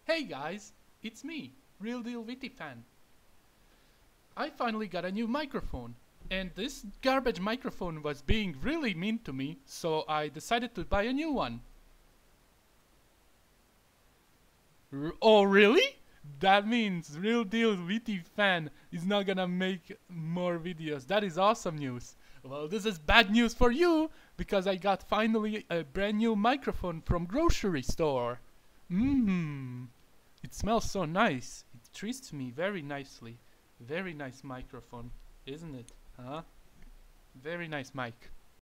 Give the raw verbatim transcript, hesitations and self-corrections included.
Hey guys, it's me, Real Deal Witty Fan. I finally got a new microphone, and this garbage microphone was being really mean to me, so I decided to buy a new one. R- oh really? That means Real Deal Witty Fan is not gonna make more videos. That is awesome news. Well, this is bad news for you, because I got finally a brand new microphone from grocery store. Mmm. It smells so nice. It treats me very nicely. Very nice microphone, isn't it? Huh? Very nice mic.